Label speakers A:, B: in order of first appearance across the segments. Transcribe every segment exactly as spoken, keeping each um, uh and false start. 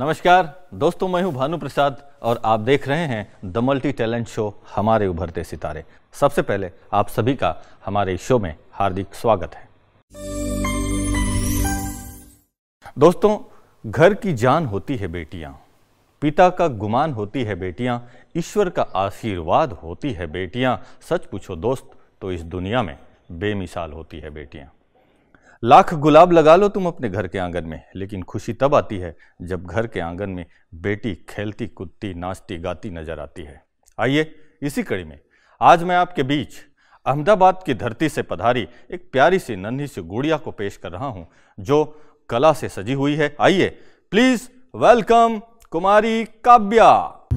A: नमस्कार दोस्तों, मैं हूं भानु प्रसाद और आप देख रहे हैं द मल्टी टैलेंट शो हमारे उभरते सितारे। सबसे पहले आप सभी का हमारे इस शो में हार्दिक स्वागत है। दोस्तों, घर की जान होती है बेटियां, पिता का गुमान होती है बेटियां, ईश्वर का आशीर्वाद होती है बेटियां। सच पूछो दोस्त तो इस दुनिया में बेमिसाल होती है बेटियां। लाख गुलाब लगा लो तुम अपने घर के आंगन में, लेकिन खुशी तब आती है जब घर के आंगन में बेटी खेलती कूदती नाचती गाती नजर आती है। आइए इसी कड़ी में आज मैं आपके बीच अहमदाबाद की धरती से पधारी एक प्यारी सी नन्ही सी गुड़िया को पेश कर रहा हूं जो कला से सजी हुई है। आइए प्लीज वेलकम कुमारी काव्या।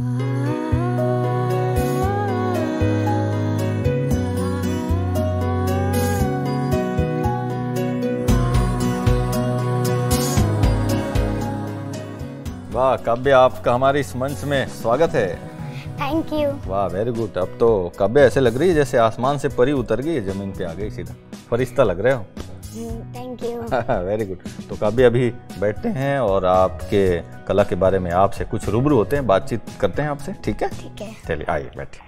A: वाह काव्या, आपका हमारे इस मंच में स्वागत है।
B: Thank you.
A: वाह वेरी गुड। अब तो काव्या ऐसे लग रही है जैसे आसमान से परी उतर गई है, जमीन पे आ गई सीधा, फरिश्ता लग रहे हो।
B: Thank you.
A: Very good. तो काव्या अभी बैठते हैं और आपके कला के बारे में आपसे कुछ रूबरू होते हैं, बातचीत करते हैं आपसे। ठीक है
B: ठीक है।
A: चलिए आइए बैठिए।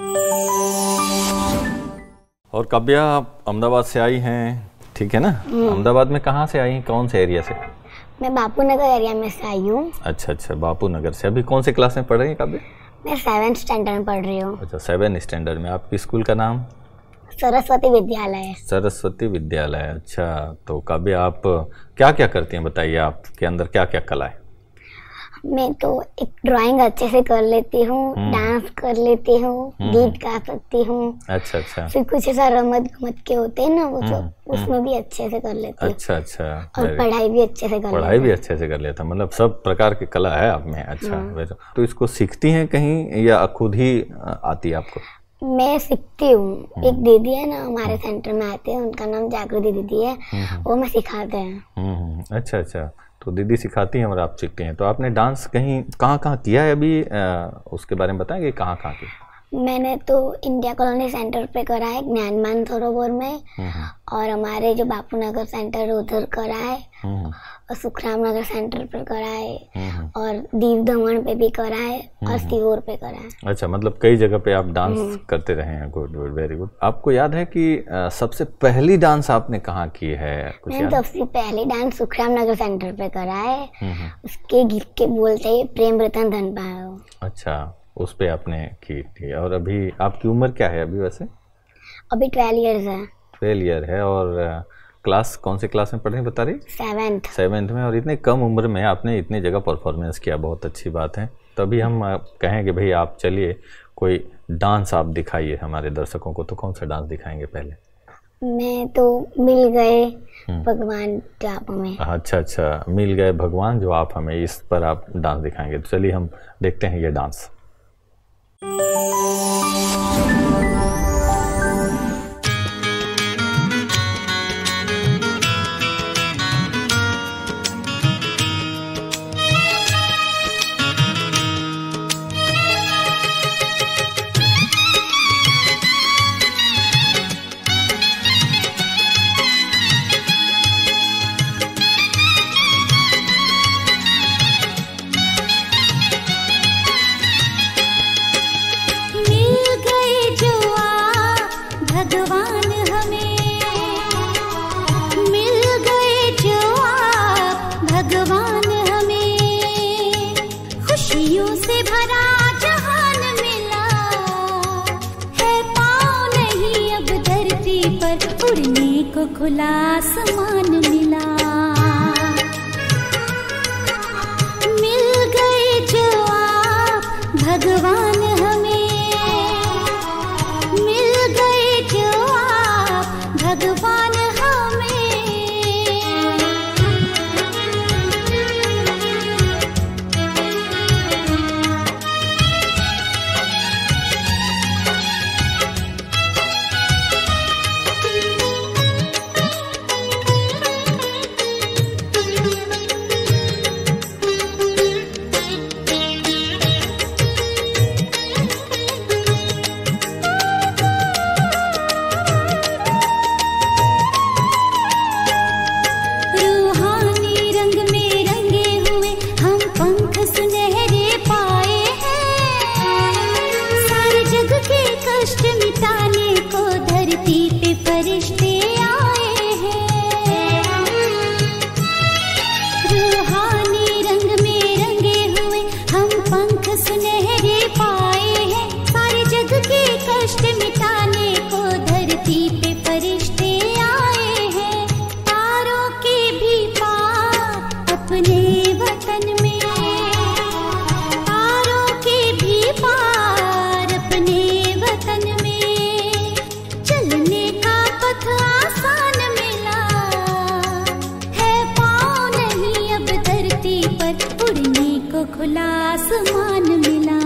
A: और काव्या आप अहमदाबाद से आई हैं, ठीक है ना? अहमदाबाद में कहाँ से आई, कौन से एरिया से?
B: मैं बापू नगर एरिया में से आई हूँ।
A: अच्छा अच्छा, बापू नगर से। अभी कौन से क्लास में पढ़ रही हैं काव्या?
B: मैं सेवेंथ स्टैंडर्ड में पढ़ रही हूँ।
A: अच्छा, सेवन स्टैंडर्ड में। आपकी स्कूल का नाम?
B: सरस्वती विद्यालय।
A: सरस्वती विद्यालय। अच्छा, तो काव्या आप क्या क्या करती हैं, बताइए आपके अंदर क्या क्या कला है?
B: मैं तो एक ड्राइंग अच्छे से कर लेती हूँ, डांस कर लेती हूँ, गीत गा सकती हूँ।
A: अच्छा अच्छा।
B: फिर कुछ ऐसा रमत गमत के होते हैं ना, वो सब उसमें भी अच्छे से कर लेती हूँ।
A: अच्छा अच्छा।
B: और पढ़ाई भी अच्छे से कर
A: पढ़ाई भी अच्छे से कर लेता, मतलब सब प्रकार की कला है आप में। अच्छा, तो इसको सीखती हैं कहीं या खुद ही आती है आपको?
B: मैं सीखती हूँ। एक दीदी है ना हमारे सेंटर में आते हैं, उनका नाम जागृति दीदी है, वो मैं सिखाते हैं।
A: अच्छा अच्छा, तो दीदी सिखाती हैं और आप सीखते हैं। तो आपने डांस कहीं कहाँ कहाँ किया है अभी, आ, उसके बारे में बताएंगे कहाँ कहाँ किया?
B: मैंने तो इंडिया कॉलोनी सेंटर पे करा है, ज्ञान सरोवर में, और हमारे जो बापू नगर सेंटर है उधर करा है, और सुखराम नगर सेंटर पे करा है, और दीव दमन पे भी करा है, और सीहोर पे करा है।
A: अच्छा, मतलब कई जगह पे आप डांस करते रहे हैं। Good good, very good. आपको याद है कि आ, सबसे पहली डांस आपने कहाँ की है? कुछ
B: मैंने सबसे पहली डांस सुखराम नगर सेंटर पे करा है। उसके गीत के बोलते हैं प्रेम रतन धन पायो।
A: अच्छा, उस पे आपने की थी। और अभी आपकी उम्र क्या है अभी वैसे?
B: अभी ट्वेल्व इयर्स है।
A: ट्वेल्व ईयर है। और क्लास कौन से क्लास में पढ़ रही बता रही?
B: सेवेंथ।
A: सेवेंथ में। और इतने कम उम्र में आपने इतनी जगह परफॉर्मेंस किया, बहुत अच्छी बात है। तभी हम कहेंगे भाई आप चलिए कोई डांस आप दिखाइए हमारे दर्शकों को। तो कौन सा डांस दिखाएंगे पहले?
B: मैं तो मिल गए भगवान जो आप हमें।
A: अच्छा अच्छा, मिल गए भगवान जो आप हमें, इस पर आप डांस दिखाएंगे। तो चलिए हम देखते हैं ये डांस।
C: खुला आसमान मिला, मिल गए जो आप भगवान हमें, मिल गए जो आप भगवान हमें। खुला आसमान मिला।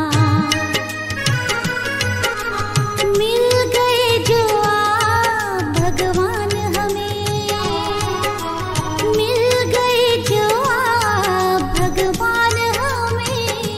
C: मिल गए जो आप भगवान हमें, मिल गए जो आप भगवान हमें।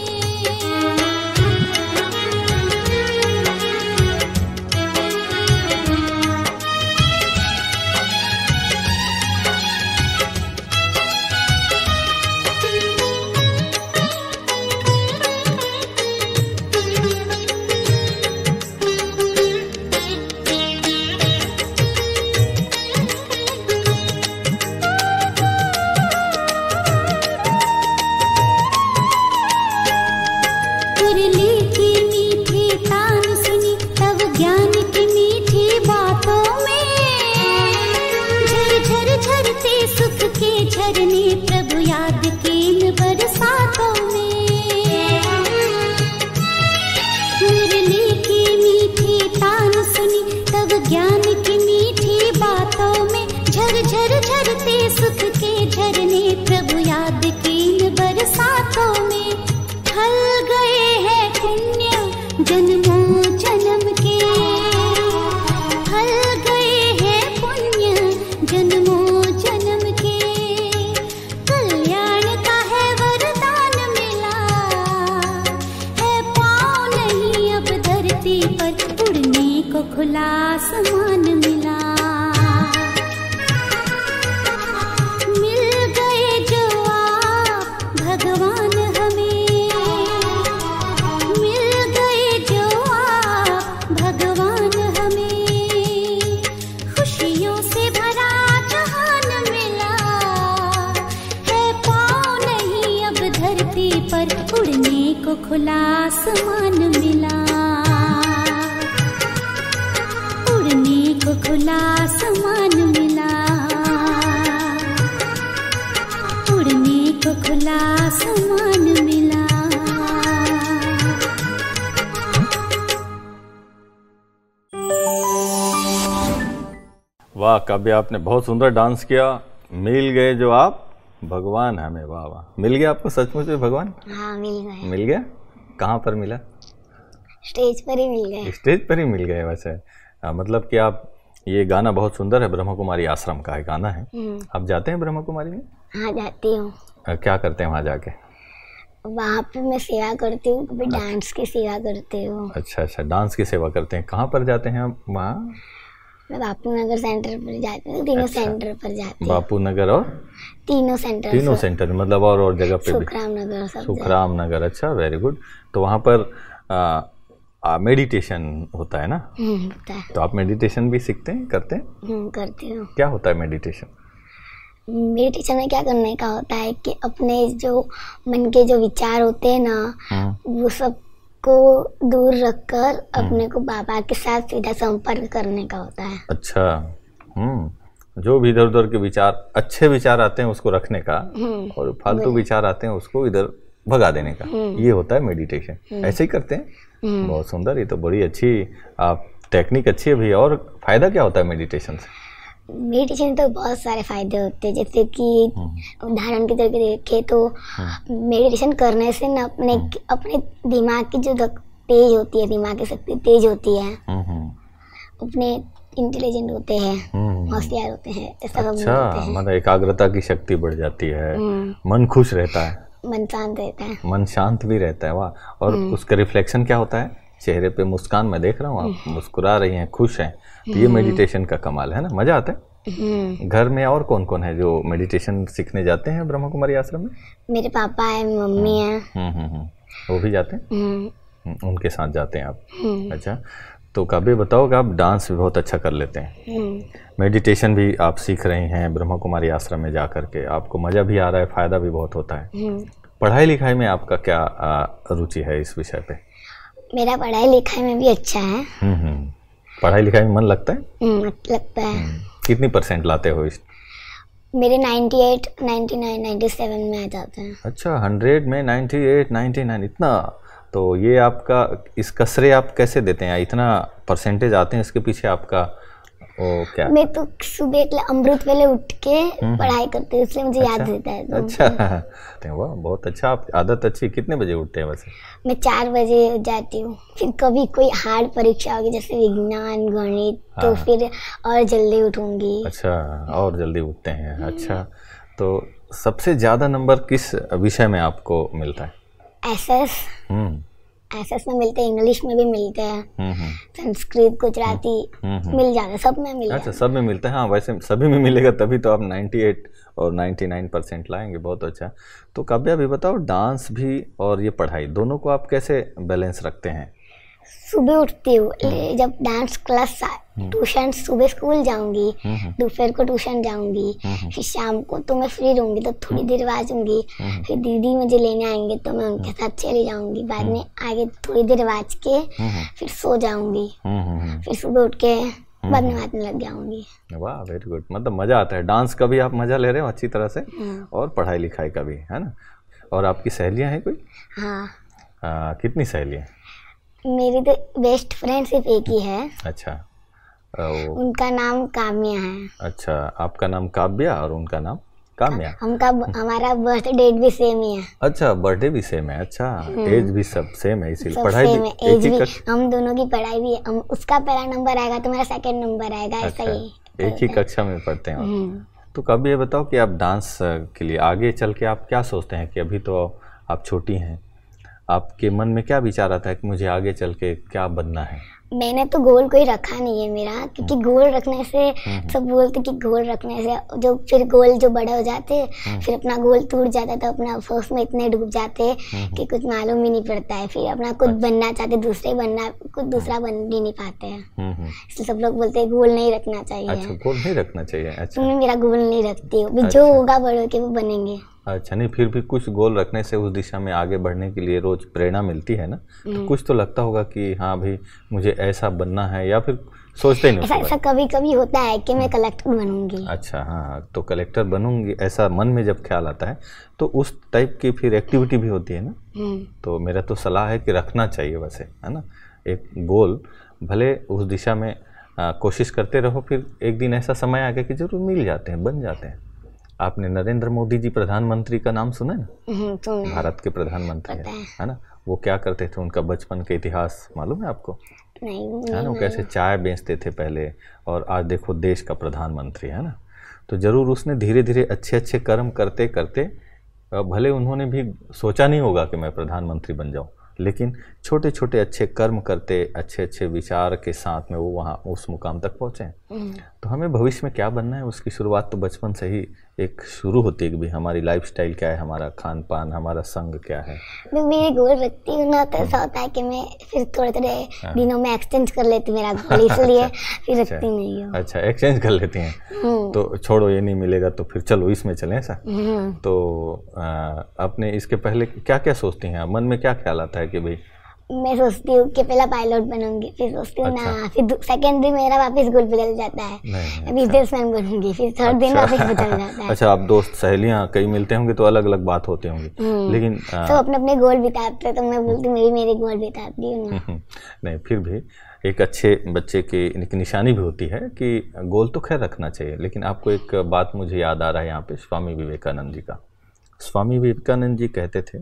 C: मुरली की मीठी तान सुनी तब ज्ञान की मीठी बातों में, झर झर झरते सुख के झरने प्रभु याद के इन बरसातों में। मुरली की मीठी तान सुनी तब ज्ञान की मीठी बातों में, झर झर झरते सुख के झरने प्रभु याद के इन बरसातों में। ढल गए हैं पुण्य जन्मों जन्म के, ढल गए हैं पुण्य जन्मों जन्म के। कल्याण का है वरदान मिला, है पाँव नहीं अब धरती पर, उड़ने को खुला आसमान मिला। मिल गए जो आप भगवान हमें, मिल गए जो आप भगवान हमें। खुशियों से भरा जहान मिला, है पाँव नहीं अब धरती पर, उड़ने को खुला आसमान मिला। उड़ने को खुला आसमान मिला, उड़ने को खुला आसमान मिला।
A: वाह काव्य, आपने बहुत सुंदर डांस किया। मिल गए जो आप भगवान हमें, वाह वाह। मिल गया आपको सचमुच में भगवान?
B: हाँ मिल गए।
A: मिल गया? कहाँ पर मिला?
B: स्टेज पर ही मिल गए।
A: स्टेज पर ही मिल गए। वैसे आ, मतलब कि आप, ये गाना बहुत सुंदर है, ब्रह्म कुमारी आश्रम का है गाना है। आप जाते हैं ब्रह्म कुमारी में?
B: हाँ जाती हूँ।
A: आ, क्या करते हैं वहाँ जाके?
B: वहाँ पे मैं सेवा करती हूँ, कभी डांस की सेवा करती हूँ।
A: अच्छा अच्छा, डांस की सेवा करते हैं। कहाँ पर जाते हैं आप वहाँ?
B: मैं बापू नगर सेंटर पर जाती हूँ, तीनों
A: अच्छा।
B: सेंटर पर जाती हूँ।
A: बापू नगर और
B: तीनों सेंटर
A: तीनों सेंटर मतलब और और जगह पे भी?
B: सुखराम नगर सब
A: सुखराम नगर। अच्छा, वेरी गुड। तो वहाँ पर आ, आ, मेडिटेशन होता है ना?
B: हम्म, होता है।
A: तो आप मेडिटेशन भी सीखते हैं, करते हैं?
B: हम्म, करती हूँ।
A: क्या होता है मेडिटेशन?
B: मेडिटेशन में क्या करने का होता है कि अपने जो मन के जो विचार होते हैं ना, वो सब को दूर रखकर अपने को बाबा के साथ सीधा संपर्क करने का होता है।
A: अच्छा। हम्म जो भी इधर उधर के विचार, अच्छे विचार आते हैं उसको रखने का, और फालतू विचार आते हैं उसको इधर भगा देने का, ये होता है मेडिटेशन। ऐसे ही करते हैं। बहुत सुंदर, ये तो बड़ी अच्छी आप टेक्निक अच्छी है भैया। और फायदा क्या होता है मेडिटेशन से?
B: मेडिटेशन तो बहुत सारे फायदे होते हैं, जैसे कि उदाहरण के तरीके देखें तो मेडिटेशन करने से ना अपने अपने दिमाग की जो तेज होती है, दिमाग की शक्ति तेज होती है, अपने इंटेलिजेंट होते हैं, होशियार होते हैं, ऐसा सब
A: अच्छा,
B: होते हैं।
A: मतलब एकाग्रता की शक्ति बढ़ जाती है, मन खुश रहता है,
B: मन शांत रहता है,
A: मन शांत भी रहता है। वाह। और उसका रिफ्लेक्शन क्या होता है? चेहरे पे मुस्कान मैं देख रहा हूँ, आप मुस्कुरा रही हैं, खुश हैं। तो ये मेडिटेशन का कमाल है ना, मजा आता है। घर में और कौन कौन है जो मेडिटेशन सीखने जाते हैं ब्रह्म कुमारी आश्रम में?
B: मेरे पापा है, मम्मी है।
A: हम्म हम्म हम्म वो भी जाते हैं?
B: हम्म,
A: उनके साथ जाते हैं आप? अच्छा। तो कभी बताओ कि आप डांस भी बहुत अच्छा कर लेते हैं, मेडिटेशन भी आप सीख रही हैं ब्रह्म कुमारी आश्रम में जा करके, आपको मज़ा भी आ रहा है, फ़ायदा भी बहुत होता है। पढ़ाई लिखाई में आपका क्या रुचि है इस विषय पे?
B: मेरा पढ़ाई लिखाई में भी अच्छा है।
A: हम्म पढ़ाई लिखाई में मन लगता है?
B: हम्म, लगता है।
A: कितनी परसेंट लाते हो इस?
B: मेरे अट्ठानवे, निन्यानवे, सत्तानवे में आ जाते हैं।
A: अच्छा, हंड्रेड में अट्ठानवे, निन्यानवे, इतना? तो ये आपका, इसका श्रेय आप कैसे देते हैं? इतना परसेंटेज आते हैं, इसके पीछे आपका ओ क्या?
B: मैं तो सुबह એટલે अमृत वेले उठ के पढ़ाई करती हूँ, इसलिए मुझे याद रहता है। तो
A: अच्छा, वाह बहुत अच्छा, आप आदत अच्छी। कितने बजे उठते हैं वैसे?
B: मैं चार बजे जाती हूँ। फिर कभी कोई हार्ड परीक्षा होगी जैसे विज्ञान गणित तो
A: हाँ।
B: फिर और जल्दी उठूंगी।
A: अच्छा, और जल्दी उठते हैं। अच्छा, तो सबसे ज़्यादा नंबर किस विषय में आपको मिलता है?
B: एसएस
A: हम्म
B: एसएस में मिलते हैं, इंग्लिश में भी मिलते हैं,
A: हम्म हम्म
B: संस्कृत गुजराती मिल जाता है, सब में मिल
A: अच्छा,
B: जाता
A: सब में मिलता है। हाँ, वैसे सभी में मिलेगा तभी तो आप अट्ठानवे और निन्यानवे परसेंट लाएंगे। बहुत अच्छा। तो काव्या अभी बताओ, डांस भी और ये पढ़ाई दोनों को आप कैसे बैलेंस रखते हैं?
B: है। सुबह उठती हूँ, ले- जब डांस क्लास ट्यूशन, सुबह स्कूल जाऊंगी, दोपहर को ट्यूशन जाऊंगी, फिर शाम को तो मैं फ्री रहूंगी तो थोड़ी देर बाद जाऊंगी, फिर दीदी मुझे लेने आएंगे तो मैं उनके साथ चली जाऊंगी, बाद में आगे थोड़ी देर बाज के फिर सो जाऊंगी,
A: हम्म हम्म हम्म।
B: फिर सुबह उठ के बाद में बात में लग जाऊंगी।
A: वाह, वेरी गुड। मतलब मज़ा आता है, डांस का भी आप मज़ा ले रहे हो अच्छी तरह से, और पढ़ाई लिखाई का भी, है ना? और आपकी सहेलियाँ हैं कोई?
B: हाँ,
A: आ, कितनी सहेलियाँ?
B: मेरी तो बेस्ट फ्रेंड सिर्फ एक ही है,
A: अच्छा, आ, वो,
B: उनका नाम काम्या है।
A: अच्छा, आपका नाम काव्या और उनका नाम काम्या।
B: हमका हमारा बर्थ डेट भी सेम ही है,
A: अच्छा, बर्थडे भी सेम है। अच्छा, एज भी सब सेम है, इसीलिए
B: सब
A: पढ़ाई
B: सेम
A: भी
B: है,
A: एक
B: एज
A: ही
B: भी,
A: कक्ष-
B: हम दोनों की पढ़ाई भी, हम उसका पहला नंबर आएगा तो मेरा सेकंड नंबर आएगा, ऐसा
A: अच्छा,
B: ही।
A: एक ही कक्षा में पढ़ते हैं आप।
B: हम्म।
A: तो कभी ये बताओ कि आप डांस के लिए आगे चल के आप क्या सोचते हैं? कि अभी तो आप छोटी हैं, आपके मन में क्या विचार आता है कि मुझे आगे चल के क्या बनना है?
B: मैंने तो गोल कोई रखा नहीं है मेरा, क्योंकि गोल रखने से सब बोलते कि गोल रखने से जो फिर गोल जो बड़े हो जाते फिर अपना गोल टूट जाता, तो अपना अफसोस में इतने डूब जाते कि कुछ मालूम ही नहीं पड़ता है, फिर अपना कुछ बनना चाहते दूसरे बनना, कुछ दूसरा बन ही नहीं पाते हैं,
A: हम्म हम्म।
B: इसलिए सब लोग बोलते हैं गोल नहीं रखना चाहिए।
A: अच्छा, गोल नहीं रखना चाहिए। अच्छा
B: मैं मेरा गोल नहीं रखती हूँ, भी जो
A: अच्छा।
B: होगा बड़े के वो बनेंगे।
A: अच्छा, नहीं फिर भी कुछ गोल रखने से उस दिशा में आगे बढ़ने के लिए रोज प्रेरणा मिलती है ना, तो कुछ तो लगता होगा कि हाँ भाई मुझे ऐसा बनना है, या फिर सोचते ही नहीं
B: ऐसा
A: उसके
B: ऐसा कभी कभी होता है कि मैं कलेक्टर बनूंगी।
A: बारे? अच्छा, हाँ, तो कलेक्टर बनूंगी ऐसा मन में जब ख्याल आता है तो उस टाइप की फिर एक्टिविटी भी होती है ना।
B: हम्म।
A: तो मेरा तो सलाह है कि रखना चाहिए वैसे, है ना, एक गोल। भले उस दिशा में आ, कोशिश करते रहो, फिर एक दिन ऐसा समय आ गया कि जरूर मिल जाते हैं, बन जाते हैं। आपने नरेंद्र मोदी जी प्रधानमंत्री का नाम सुना है ना?
B: हम्म, सुना है।
A: भारत के प्रधानमंत्री
B: पता
A: है,
B: है।
A: है ना? वो क्या करते थे, उनका बचपन के इतिहास मालूम है आपको?
B: नहीं, वो
A: है ना,
B: नहीं
A: वो कैसे चाय बेचते थे पहले, और आज देखो देश का प्रधानमंत्री, है ना। तो जरूर उसने धीरे धीरे अच्छे अच्छे कर्म करते करते, अ, भले उन्होंने भी सोचा नहीं होगा कि मैं प्रधानमंत्री बन जाऊं, लेकिन छोटे छोटे अच्छे कर्म करते, अच्छे अच्छे विचार के साथ में वो वहाँ उस मुकाम तक पहुँचे। तो हमें भविष्य में क्या बनना है उसकी शुरुआत तो बचपन से ही एक शुरू होती है कि भाई हमारी लाइफस्टाइल क्या है, हमारा खान पान, हमारा संग क्या है।
B: मैं मेरे गोल रखती हूँ ना, तो ऐसा होता है कि मैं फिर थोड़े थोड़े दिनों में एक्सचेंज कर लेती हूँ मेरा गोल, इसलिए फिर रखती नहीं हूँ।
A: अच्छा, एक्सचेंज कर लेती हैं।
B: हम्म,
A: तो छोड़ो ये नहीं मिलेगा तो फिर चलो इसमें चलें, ऐसा।
B: हम्म।
A: तो आ, आपने इसके पहले क्या क्या सोचती हैं, मन में क्या ख्याल आता है कि भाई?
B: मैं सोचती हूँ कि पहला पायलट बनूंगी, फिर सोचती हूँ
A: अच्छा।
B: ना, फिर सेकंड दिन मेरा वापस गोल बदल जाता है,
A: नहीं,
B: मैं बिजनेसमैन बनूंगी, फिर थर्ड दिन वापस बदल जाता है।
A: अच्छा, आप दोस्त सहेलियां कई मिलते होंगे तो अलग अलग बात होती होंगी, लेकिन आ,
B: सब अपने अपने गोल बिताते, तो मैं बोलती हूँ मैं भी मेरे गोल बिताती हूँ ना।
A: नहीं, फिर भी एक अच्छे बच्चे की एक निशानी भी होती है कि गोल तो खैर रखना चाहिए। लेकिन आपको एक बात मुझे याद आ रहा है यहाँ पे, स्वामी विवेकानंद जी का। स्वामी विवेकानंद जी कहते थे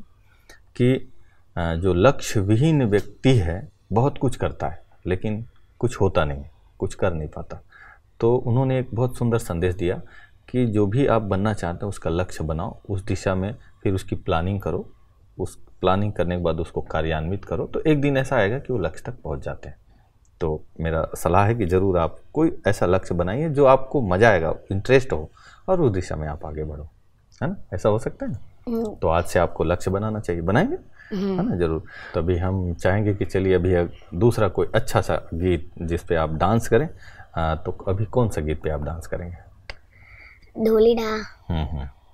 A: कि अ, जो लक्ष्य विहीन व्यक्ति है बहुत कुछ करता है लेकिन कुछ होता नहीं, कुछ कर नहीं पाता। तो उन्होंने एक बहुत सुंदर संदेश दिया कि जो भी आप बनना चाहते हो उसका लक्ष्य बनाओ, उस दिशा में फिर उसकी प्लानिंग करो, उस प्लानिंग करने के बाद उसको कार्यान्वित करो, तो एक दिन ऐसा आएगा कि वो लक्ष्य तक पहुंच जाते हैं। तो मेरा सलाह है कि ज़रूर आप कोई ऐसा लक्ष्य बनाइए जो आपको मज़ा आएगा, इंटरेस्ट हो, और उस दिशा में आप आगे बढ़ो, है ना। ऐसा हो सकता है ना। तो आज से आपको लक्ष्य बनाना चाहिए, बनाएंगे, है ना, ज़रूर। तो अभी हम चाहेंगे कि चलिए अभी दूसरा कोई अच्छा सा गीत जिस पे आप डांस करें। आ, तो अभी कौन सा गीत पे आप डांस करेंगे?
B: ढोलीडा।
A: हम्म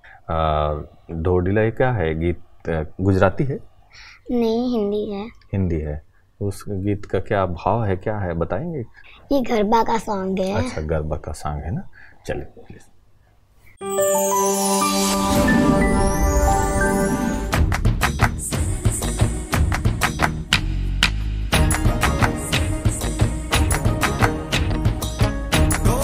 A: हम्म ढोलीडा ये क्या है गीत? गुजराती है?
B: नहीं, हिंदी है।
A: हिंदी है। उस गीत का क्या भाव है, क्या है, बताएंगे?
B: ये गरबा का सॉन्ग है।
A: अच्छा, गरबा का सॉन्ग है ना, चलिए प्लीज।
D: Go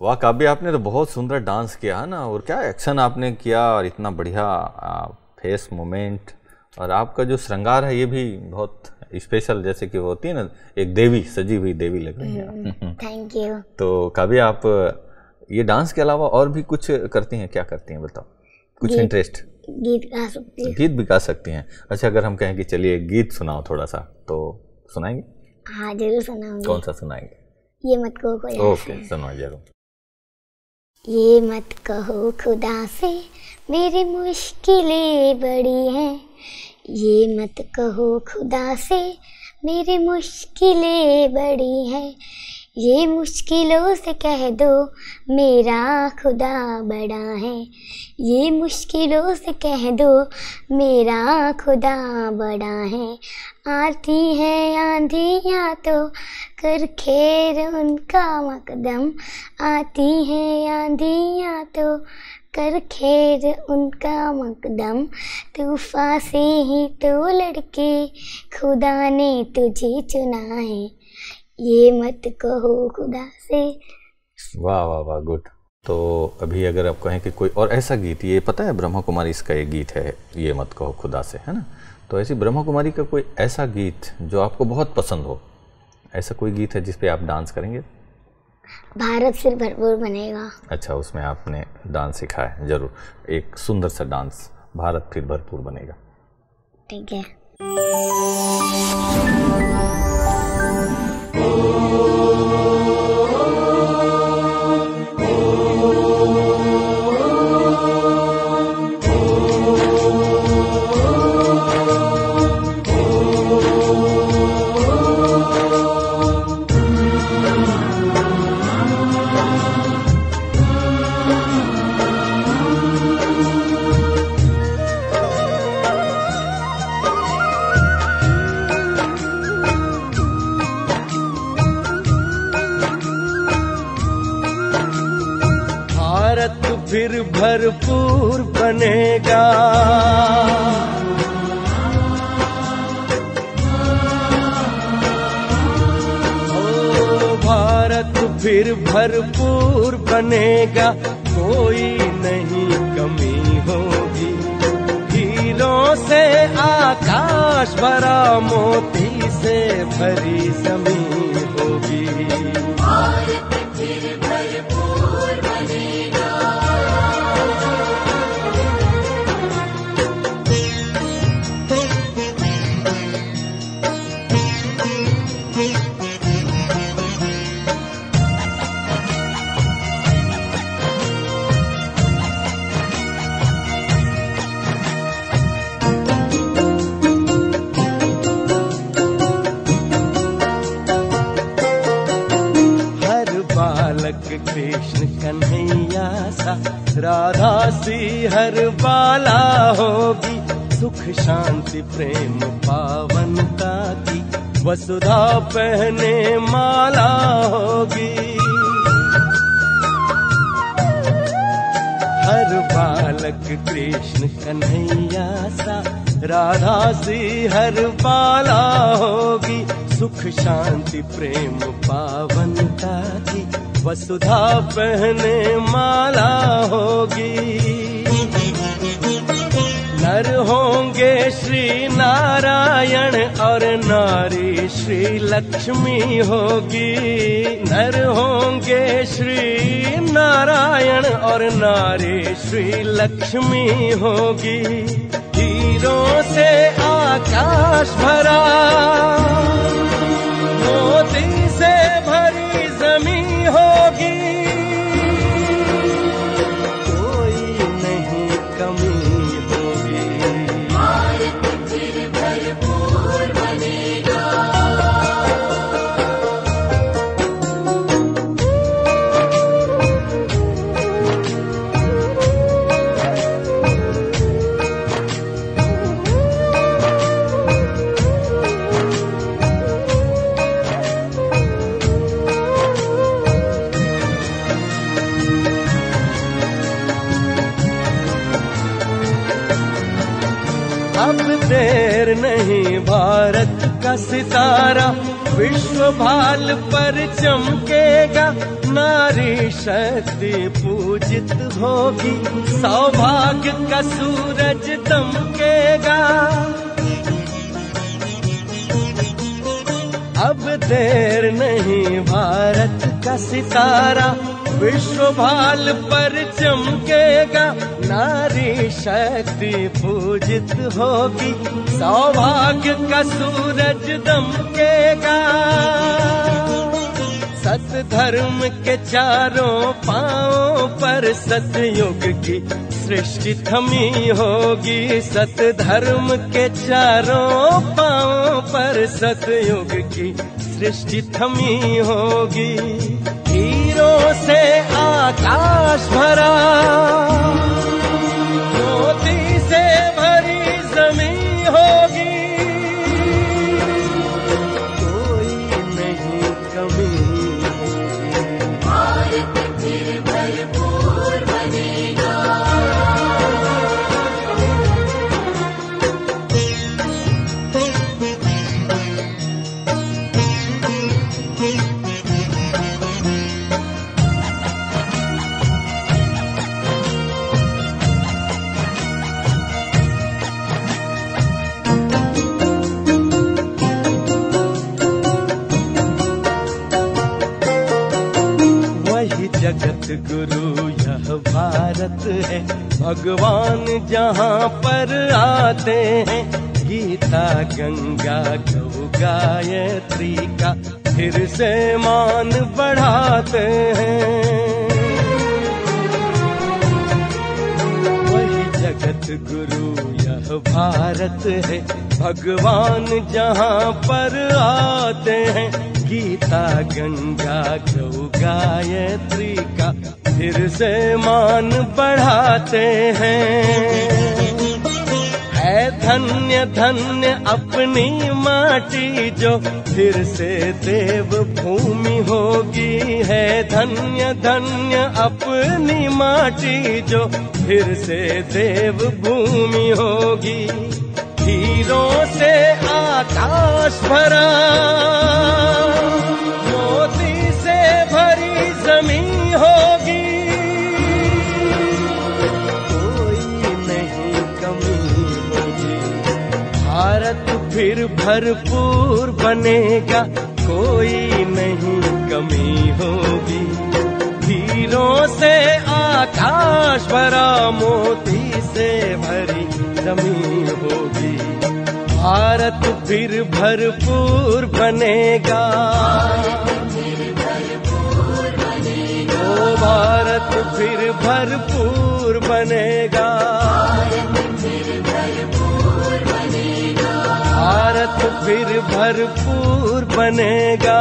A: वाह काव्य, आपने तो बहुत सुंदर डांस किया है ना, और क्या एक्शन आपने किया, और इतना बढ़िया फेस मोमेंट, और आपका जो श्रृंगार है ये भी बहुत स्पेशल, जैसे कि वो होती है ना एक देवी, सजी हुई देवी लग रही है।
B: Thank you.
A: तो काव्य, आप ये डांस के अलावा और भी कुछ करती हैं? क्या करती हैं बताओ, कुछ इंटरेस्ट?
B: गीत गा सकती हूँ।
A: गीत भी गा सकती हैं? अच्छा, अगर हम कहें कि चलिए गीत सुनाओ थोड़ा सा, तो सुनाएंगे?
B: हाँ जरूर सुनाऊंगी।
A: कौन सा सुनाएंगे?
B: ये मत कहो कोई
A: ओके, सुनाओ जरूर।
B: ये मत कहो खुदा से मेरी मुश्किलें बड़ी हैं, ये मत कहो खुदा से मेरी मुश्किलें बड़ी हैं, ये मुश्किलों से कह दो मेरा खुदा बड़ा है, ये मुश्किलों से कह दो मेरा खुदा बड़ा है। आती है आंधियाँ तो कर खेर उनका मकदम, आती है आंधियाँ तो कर खेर उनका मकदम, तूफान से ही तो लड़के खुदा ने तुझे चुना है, ये मत कहो खुदा से।
A: वाह वाह वाह, गुड। तो अभी अगर आप कहें कि कोई और ऐसा गीत, ये पता है ब्रह्मा कुमारी इसका एक गीत है, ये मत कहो खुदा से, है ना, तो ऐसी ब्रह्मा कुमारी का कोई ऐसा गीत जो आपको बहुत पसंद हो, ऐसा कोई गीत है जिस पे आप डांस करेंगे?
B: भारत फिर भरपूर बनेगा।
A: अच्छा, उसमें आपने डांस सीखा है, जरूर एक सुंदर सा डांस, भारत फिर भरपूर बनेगा।
B: ठीक है।
D: फिर भरपूर बनेगा, ओ भारत फिर भरपूर बनेगा, कोई नहीं कमी होगी, हीरों से आकाश भरा, मोती से भरी जमीन होगी, भारत फिर भरपूर बनेगा। कृष्ण कन्हैया सा, राधा सी हर बाला होगी, सुख शांति प्रेम पावनता की, वसुधा पहने माला होगी, हर बालक कृष्ण कन्हैया सा, राधा सी हर बाला होगी, सुख शांति प्रेम पावनता की, वसुधा पहने माला होगी, नर होंगे श्री नारायण और नारी श्री लक्ष्मी होगी, नर होंगे श्री नारायण और नारी श्री लक्ष्मी होगी, हीरों से आकाश भरा, मोती से भरी जमीन होगी, कोई नहीं कमी होगी, भारत फिर भरपूर बनेगा। अब देर नहीं, भारत का सितारा विश्व भाल पर चमकेगा, नारी शक्ति पूजित होगी, सौभाग्य का सूरज दमकेगा। अब देर नहीं, भारत का सितारा विश्व भाल पर चमकेगा, नारी शक्ति पूजित होगी, सौभाग्य का सूरज दमकेगा। सत धर्म के चारों पांवों पर सतयुग की सृष्टि थमी होगी, सत धर्म के चारों पांवों पर सतयुग की सृष्टि थमी होगी। हीरों से आकाश भरा, मोती से भरी जमीन होगी, कोई नहीं कमी। भारत फिर भरपूर बनेगा। जगत गुरु यह भारत है, भगवान जहाँ पर आते हैं, गीता गंगा गौ गायत्री का फिर से मान बढ़ाते हैं। वही जगत गुरु यह भारत है, भगवान जहाँ पर आते हैं, गीता गंगा गौ गायत्री का फिर से मान बढ़ाते हैं। है धन्य धन्य अपनी माटी जो फिर से देव भूमि होगी, है धन्य धन्य अपनी माटी जो फिर से देव भूमि होगी। हीरों से आकाश भरा, मोती से भरी जमीन होगी, कोई नहीं कमी होगी। भारत फिर भरपूर बनेगा, कोई नहीं कमी होगी। हीरों से आकाश भरा, मोती से भरी जमीन होगी, भारत फिर भरपूर बनेगा। ओ भारत फिर भरपूर बनेगा, भारत फिर भरपूर बनेगा।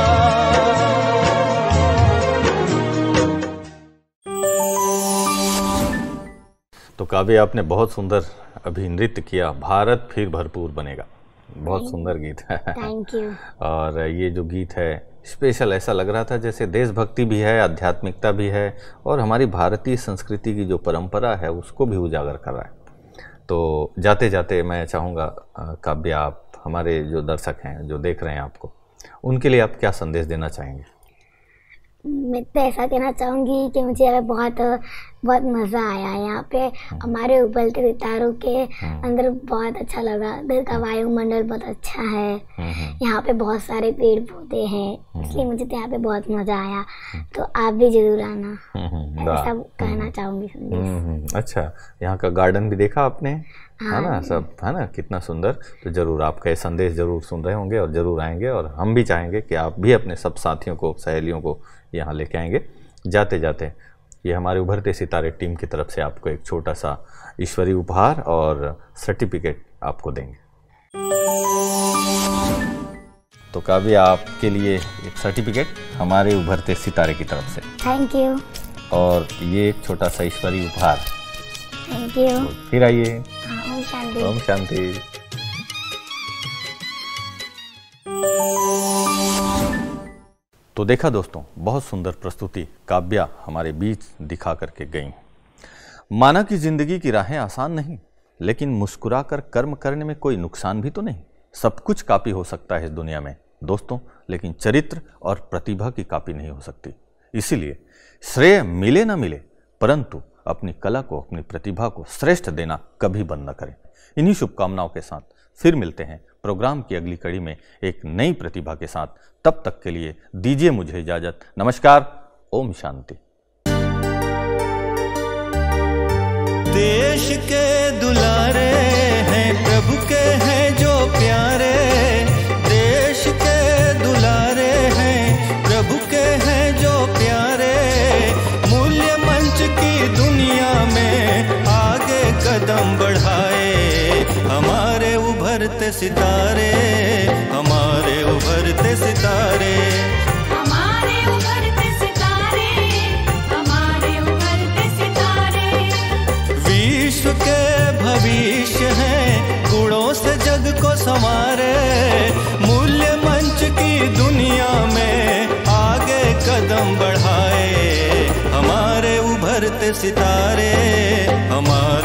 A: तो काव्य, आपने बहुत सुंदर अभी नृत्य किया, भारत फिर भरपूर बनेगा। बहुत सुंदर गीत है।
B: Thank you.
A: और ये जो गीत है स्पेशल, ऐसा लग रहा था जैसे देशभक्ति भी है, आध्यात्मिकता भी है, और हमारी भारतीय संस्कृति की जो परंपरा है उसको भी उजागर कर रहा है। तो जाते जाते मैं चाहूँगा काव्य, आप हमारे जो दर्शक हैं, जो देख रहे हैं आपको, उनके लिए आप क्या संदेश देना चाहेंगे?
B: मैं तो ऐसा कहना चाहूँगी कि मुझे यहाँ बहुत बहुत मज़ा आया। यहाँ पे हमारे उबलते सितारों के अंदर बहुत अच्छा लगा। इधर का वायुमंडल बहुत अच्छा है, यहाँ पे बहुत सारे पेड़ पौधे हैं, इसलिए मुझे तो यहाँ पे बहुत मज़ा आया। तो आप भी जरूर आना, ऐसा कहना चाहूँगी संदेश।
A: अच्छा, यहाँ का गार्डन भी देखा आपने? है ना, सब है ना, कितना सुंदर। तो ज़रूर आपका ये संदेश ज़रूर सुन रहे होंगे और ज़रूर आएंगे, और हम भी चाहेंगे कि आप भी अपने सब साथियों को, सहेलियों को यहाँ लेके आएंगे। जाते जाते ये हमारे उभरते सितारे टीम की तरफ से आपको एक छोटा सा ईश्वरीय उपहार और सर्टिफिकेट आपको देंगे। तो काव्य, आपके लिए एक सर्टिफिकेट हमारे उभरते सितारे की तरफ से।
B: Thank you.
A: और ये एक छोटा सा ईश्वरीय उपहार।
B: Thank you.
A: तो फिर आइए।
B: ओम शांति।
A: ओम शांति। तो देखा दोस्तों, बहुत सुंदर प्रस्तुति काव्या हमारे बीच दिखा करके गई। माना कि जिंदगी की राहें आसान नहीं, लेकिन मुस्कुराकर कर्म करने में कोई नुकसान भी तो नहीं। सब कुछ काफी हो सकता है इस दुनिया में, दोस्तों, लेकिन चरित्र और प्रतिभा की कॉपी नहीं हो सकती। इसीलिए श्रेय मिले ना मिले, परंतु अपनी कला को, अपनी प्रतिभा को श्रेष्ठ देना कभी बंद न करें। इन्हीं शुभकामनाओं के साथ फिर मिलते हैं प्रोग्राम की अगली कड़ी में एक नई प्रतिभा के साथ। तब तक के लिए दीजिए मुझे इजाजत। नमस्कार। ओम शांति।
D: देश के दुलारे हैं प्रभु के हैं जो प्यारे, देश के दुलारे हैं प्रभु के हैं जो प्यारे, मूल्य मंच की दुनिया में आगे कदम बढ़ाए हमारे उभरते सितारे, हमारे उभरते सितारे,
C: हमारे उभरते सितारे, हमारे उभरते सितारे।
D: विश्व के भविष्य हैं गुणों से जग को संवारे, मूल्य मंच की दुनिया में आगे कदम बढ़ाए हमारे उभरते सितारे, हमारे